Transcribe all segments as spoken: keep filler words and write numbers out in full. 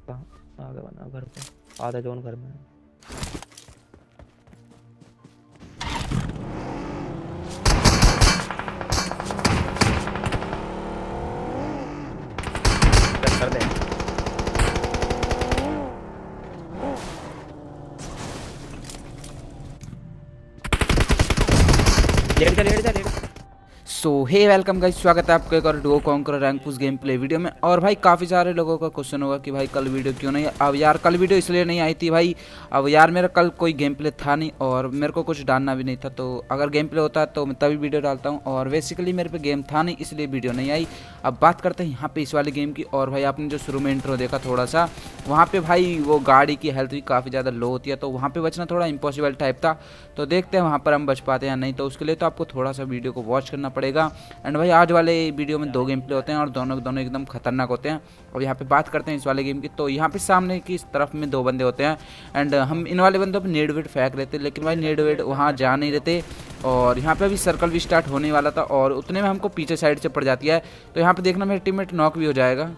कहाँ आगे बना घर पे, आधा जोन घर में है। कर दे लेट जा लेट जा लेट। सो हे वेलकम गाइस, स्वागत है आपका एक और duo conquer rank push game play video में। और भाई काफ़ी सारे लोगों का क्वेश्चन होगा कि भाई कल वीडियो क्यों नहीं। अब यार कल वीडियो इसलिए नहीं आई थी भाई, अब यार मेरा कल कोई गेम प्ले था नहीं और मेरे को कुछ डालना भी नहीं था। तो अगर गेम प्ले होता तो मैं तभी वीडियो डालता हूँ, और बेसिकली मेरे पे गेम था नहीं इसलिए वीडियो नहीं आई। अब बात करते हैं यहाँ पे इस वाले गेम की। और भाई आपने जो शुरू में इंट्रो देखा थोड़ा सा, वहाँ पे भाई वो गाड़ी की हेल्थ भी काफ़ी ज़्यादा लो होती है, तो वहाँ पे बचना थोड़ा इम्पॉसिबल टाइप था। तो देखते हैं वहाँ पर हम बच पाते हैं या नहीं। तो उसके लिए तो आपको थोड़ा सा वीडियो को वॉच करना पड़ेगा। एंड भाई आज वाले वीडियो में दो गेम प्ले होते हैं और दोनों के दोनों एकदम खतरनाक होते हैं। और यहाँ पे बात करते हैं इस वाले गेम की, तो यहाँ पे सामने की इस तरफ में दो बंदे होते हैं। एंड हम इन वाले बंदों पे नेड वेट फेंक रहे थे, लेकिन भाई नेड वेट वहाँ जा नहीं रहते। और यहाँ पे अभी सर्कल भी स्टार्ट होने वाला था और उतने में हमको पीछे साइड से पड़ जाती है। तो यहाँ पे देखना मेरा टीममेट नॉक भी हो जाएगा।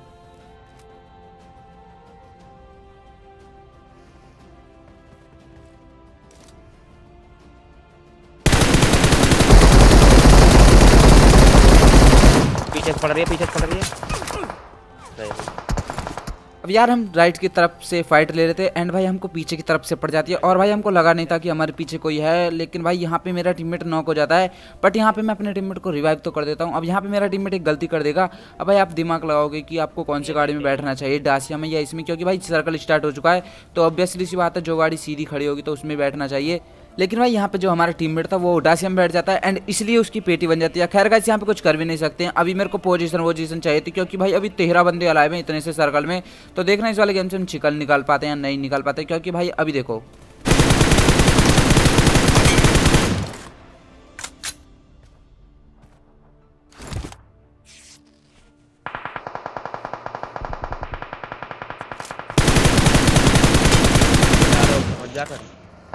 पीछे पड़ रही है पीछे पड़ रही है। अब यार हम राइट की तरफ से फाइट ले रहे थे एंड भाई हमको पीछे की तरफ से पड़ जाती है। और भाई हमको लगा नहीं था कि हमारे पीछे कोई है, लेकिन भाई यहाँ पे मेरा टीममेट नॉक हो जाता है। बट यहाँ पे मैं अपने टीममेट को रिवाइव तो कर देता हूँ। अब यहाँ पे मेरा टीममेट एक गलती कर देगा। अब भाई आप दिमाग लगाओगे कि आपको कौन सी गाड़ी में बैठना चाहिए, डासिया में या इसमें, क्योंकि भाई सर्कल स्टार्ट हो चुका है। तो ऑब्वियसली सी बात है, जो गाड़ी सीधी खड़ी होगी तो उसमें बैठना चाहिए। लेकिन भाई यहाँ पे जो हमारा टीममेट था वो डासिया में बैठ जाता है एंड इसलिए उसकी पेटी बन जाती है। खैर गाइस यहाँ पे कुछ कर भी नहीं सकते हैं। अभी मेरे को पोजीशन पोजीशन चाहिए थी, क्योंकि भाई अभी तेरह बंदे अलाइव हैं इतने से सर्कल में। तो देखना इस वाले गेम से हम चिकन निकाल पाते हैं या नहीं निकाल पाते, क्योंकि भाई अभी देखो मजा कर।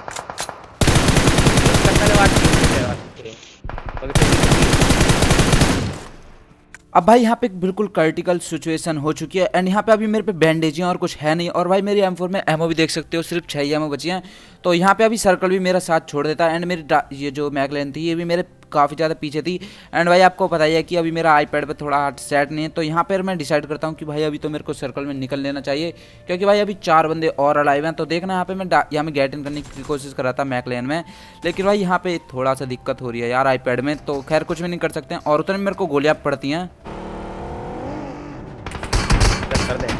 अब भाई यहाँ पे एक बिल्कुल क्रिटिकल सिचुएशन हो चुकी है एंड यहाँ पे अभी मेरे पे बैंडेज हैं और कुछ है नहीं। और भाई मेरी एम फोर में एमओ भी देख सकते हो, सिर्फ छः एमओ बची हैं। तो यहाँ पे अभी सर्कल भी मेरा साथ छोड़ देता है एंड मेरी ये जो मैकलेन थी ये भी मेरे काफ़ी ज़्यादा पीछे थी। एंड भाई आपको पता ही है कि अभी मेरा आईपैड पे थोड़ा हार्ट सेट नहीं है। तो यहाँ पर मैं डिसाइड करता हूँ कि भाई अभी तो मेरे को सर्कल में निकल लेना चाहिए, क्योंकि भाई अभी चार बंदे और अलाइव हैं। तो देखना यहाँ पे मैं यहाँ में गेट इन करने की कोशिश कर रहा था मैकलेन में, लेकिन भाई यहाँ पे थोड़ा सा दिक्कत हो रही है यार आईपैड में। तो खैर कुछ भी नहीं कर सकते हैं और उतने में मेरे को गोलियाँ पड़ती हैं। कर दे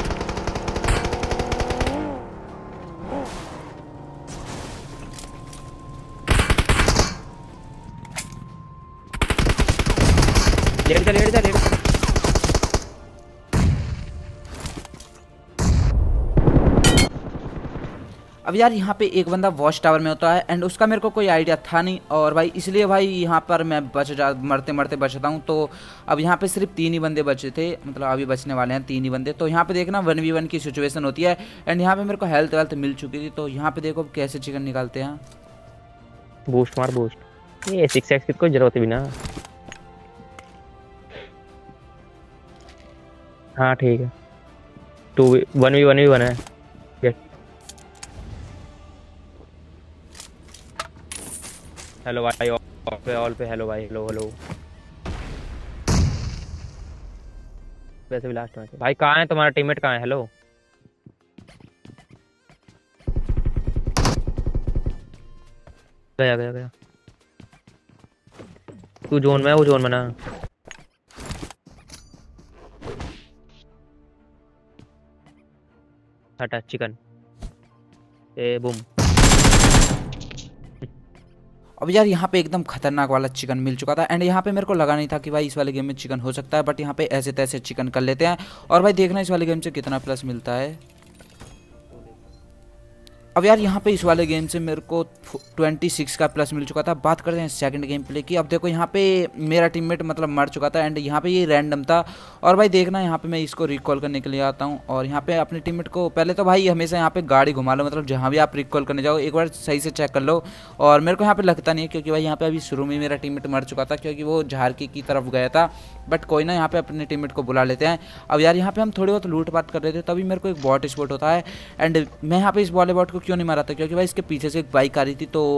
लेट जा लेट जा लेट। अब यार यहाँ पे एक बंदा वॉच टावर में होता है एंड उसका मेरे को कोई आइडिया था नहीं, और भाई इसलिए भाई यहाँ पर मैं बच जा मरते मरते बचता हूँ। तो अब यहाँ पे सिर्फ तीन ही बंदे बचे थे, मतलब अभी बचने वाले हैं तीन ही बंदे। तो यहाँ पे देखना वन वी वन की सिचुएशन होती है एंड यहाँ पे मेरे को हेल्थ वेल्थ मिल चुकी थी। तो यहाँ पे देखो कैसे चिकन निकालते हैं। बूस्ट मार बूस्ट, ये सिक्स एक्स की कोई जरूरत भी ना। हाँ ठीक है, two one v one v one है। हेलो भाई ऑल पे ऑल पे हेलो भाई हेलो हेलो। वैसे भी लास्ट मैच भाई। कहाँ है तुम्हारा टीममेट, कहाँ है? हेलो गया गया गया। तू जोन में है, वो जोन में ना। हटा चिकन ए बूम। अब यार यहाँ पे एकदम खतरनाक वाला चिकन मिल चुका था एंड यहाँ पे मेरे को लगा नहीं था कि भाई इस वाले गेम में चिकन हो सकता है, बट यहाँ पे ऐसे तैसे चिकन कर लेते हैं। और भाई देखना इस वाले गेम से कितना प्लस मिलता है। अब यार यहाँ पे इस वाले गेम से मेरे को छब्बीस का प्लस मिल चुका था। बात करते हैं सेकंड गेम प्ले की। अब देखो यहाँ पे मेरा टीममेट मतलब मर चुका था एंड यहाँ पे ये रैंडम था। और भाई देखना यहाँ पे मैं इसको रिकॉल करने के लिए आता हूँ और यहाँ पे अपने टीममेट को पहले तो भाई हमेशा यहाँ पे गाड़ी घुमा लो, मतलब जहाँ भी आप रिकॉल करने जाओ एक बार सही से चेक कर लो। और मेरे को यहाँ पे लगता नहीं है क्योंकि भाई यहाँ पे अभी शुरू में मेरा टीममेट मर चुका था क्योंकि वो झारकी की तरफ गया था। बट कोई ना, यहाँ पे अपने टीममेट को बुला लेते हैं। अब यार यहाँ पे हम थोड़ी बहुत लूट पाट कर रहे थे तभी मेरे को एक बॉट स्पॉट होता है एंड मैं यहाँ पे इस वाले बॉट को क्यों नहीं मारा था क्योंकि भाई इसके पीछे से एक बाइक आ रही थी। तो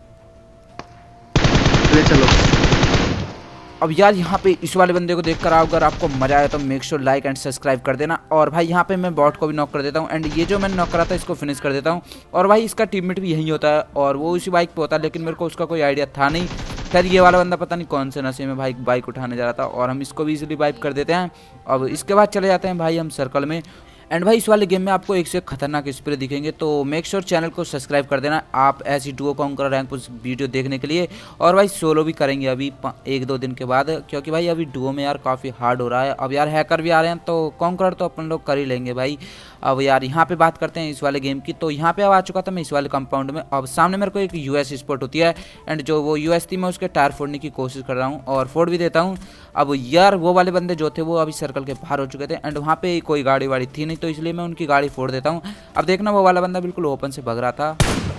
ले चलो। अब यार यहाँ पे इस वाले बंदे को देखकर अगर आपको मजा आया तो make sure like and subscribe कर देना। और भाई यहाँ पे मैं बॉट को भी नॉक कर देता हूँ एंड ये जो मैंने नॉक करा था इसको फिनिश कर देता हूँ। और भाई इसका टीममेट भी यही होता है और वो उसी बाइक पे होता है, लेकिन मेरे को उसका कोई आइडिया था नहीं। खैर ये वाला बंदा पता नहीं कौन से नशे में भाई बाइक उठाने जा रहा था और हम इसको भी इजीली वाइप कर देते हैं। अब इसके बाद चले जाते हैं भाई हम सर्कल में। एंड भाई इस वाले गेम में आपको एक से खतरनाक स्प्रे दिखेंगे तो मेक श्योर चैनल को सब्सक्राइब कर देना आप ऐसी duo conquer rank push video देखने के लिए। और भाई सोलो भी करेंगे अभी एक दो दिन के बाद क्योंकि भाई अभी डुओ में यार काफ़ी हार्ड हो रहा है। अब यार हैकर भी आ रहे हैं तो कॉन्कर तो अपन लोग कर ही लेंगे भाई। अब यार यहाँ पे बात करते हैं इस वाले गेम की। तो यहाँ पे अब आ चुका था मैं इस वाले कंपाउंड में। अब सामने मेरे को एक यूएस स्पॉट होती है एंड जो वो यूएस थी मैं उसके टायर फोड़ने की कोशिश कर रहा हूँ और फोड़ भी देता हूँ। अब यार वो वाले बंदे जो थे वो अभी सर्कल के बाहर हो चुके थे एंड वहाँ पे कोई गाड़ी वाड़ी थी नहीं तो इसलिए मैं उनकी गाड़ी फोड़ देता हूँ। अब देखना वो वाला बंदा बिल्कुल ओपन से भाग रहा था।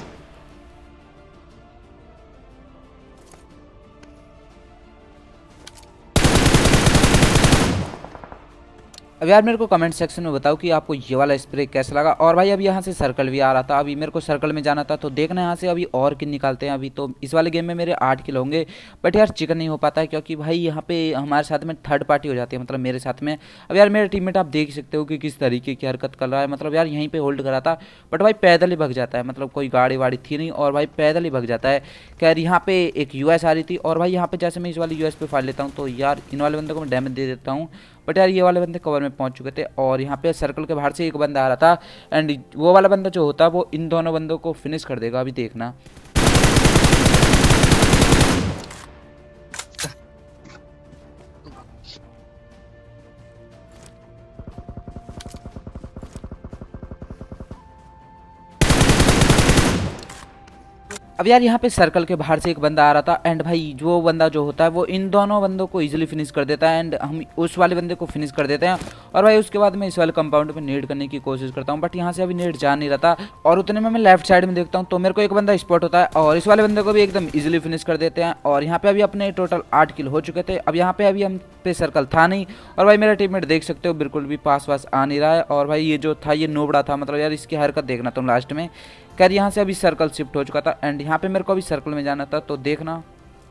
अब यार मेरे को कमेंट सेक्शन में बताओ कि आपको ये वाला स्प्रे कैसा लगा। और भाई अभी यहाँ से सर्कल भी आ रहा था, अभी मेरे को सर्कल में जाना था तो देखना यहाँ से अभी और किल निकालते हैं। अभी तो इस वाले गेम में मेरे आठ किल होंगे बट यार चिकन नहीं हो पाता है क्योंकि भाई यहाँ पे हमारे साथ में थर्ड पार्टी हो जाती है, मतलब मेरे साथ में। अब यार मेरे टीममेट आप देख सकते हो कि किस तरीके की हरकत कर रहा है, मतलब यार यहीं पर होल्ड करा था बट भाई पैदल ही भग जाता है, मतलब कोई गाड़ी वाड़ी थी नहीं और भाई पैदल ही भग जाता है। खैर यहाँ पे एक यूएस आ रही थी और भाई यहाँ पे जैसे मैं इस वाले यूएस पे फाड़ लेता हूँ तो यार इन वाले बंदे को मैं डैमेज दे देता हूँ। बट यार ये वाले बंदे कवर में पहुंच चुके थे और यहाँ पे सर्कल के बाहर से एक बंदा आ रहा था एंड वो वाला बंदा जो होता है वो इन दोनों बंदों को फिनिश कर देगा, अभी देखना। अब यार यहाँ पे सर्कल के बाहर से एक बंदा आ रहा था एंड भाई जो बंदा जो होता है वो इन दोनों बंदों को इजीली फिनिश कर देता है एंड हम उस वाले बंदे को फिनिश कर देते हैं। और भाई उसके बाद मैं इस वाले कंपाउंड पे नेड करने की कोशिश करता हूँ बट यहाँ से अभी नेड जा नहीं रहा था और उतने में मैं लेफ्ट साइड में देखता हूँ तो मेरे को एक बंदा स्पॉट होता है और इस वाले बंदे को भी एकदम ईजिली फिनिश कर देते हैं। और यहाँ पे अभी अपने टोटल आठ किल हो चुके थे। अब यहाँ पे अभी हम पे सर्कल था नहीं और भाई मेरा टीममेट देख सकते हो बिल्कुल भी पास पास आ नहीं रहा है और भाई ये जो था ये नोबड़ा था, मतलब यार इसकी हरकत देखना तुम लास्ट में। खैर यहाँ से अभी सर्कल शिफ्ट हो चुका था एंड यहाँ पे मेरे को अभी सर्कल में जाना था तो देखना।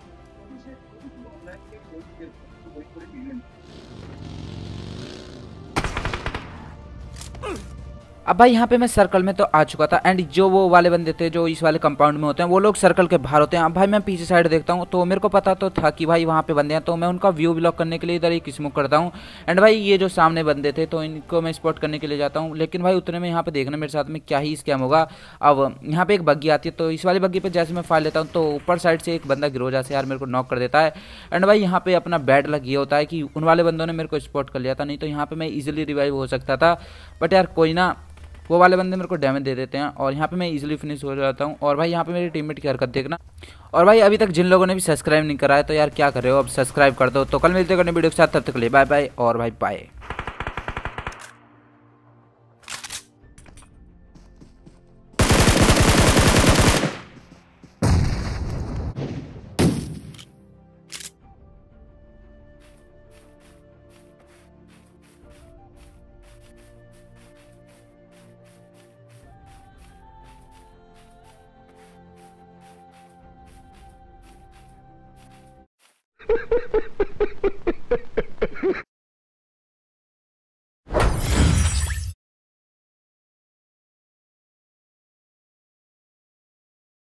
अब भाई यहाँ पे मैं सर्कल में तो आ चुका था एंड जो वो वाले बंदे थे जो इस वाले कंपाउंड में होते हैं वो लोग सर्कल के बाहर होते हैं। अब भाई मैं पीछे साइड देखता हूँ तो मेरे को पता तो था कि भाई वहाँ पे बंदे हैं तो मैं उनका व्यू ब्लॉक करने के लिए इधर ही स्मोक करता हूँ एंड भाई ये जो सामने बंदे थे तो इनको मैं स्पॉट करने के लिए जाता हूँ। लेकिन भाई उतने में यहाँ पे देखना मेरे साथ में क्या ही स्कैम होगा। अब यहाँ पे एक बग्गी आती है तो इस वाली बग्गी पे जैसे मैं फाड़ लेता हूँ तो ऊपर साइड से एक बंदा गिरोजा से यार मेरे को नॉक कर देता है एंड भाई यहाँ पे अपना बैड लग ये होता है कि उन वाले बंदों ने मेरे को स्पॉट कर लिया था, नहीं तो यहाँ पे मैं इजीली रिवाइव हो सकता था। बट यार कोई ना, वो वाले बंदे मेरे को डैमेज दे देते हैं और यहाँ पे मैं इजीली फिनिश हो जाता हूँ। और भाई यहाँ पे मेरी टीममेट की हरकत देखना। और भाई अभी तक जिन लोगों ने भी सब्सक्राइब नहीं करा है तो यार क्या कर रहे हो, अब सब्सक्राइब कर दो। तो कल मिलते हैं वीडियो के साथ, तब तक के लिए बाय बाय और भाई बाय। Ha ha ha.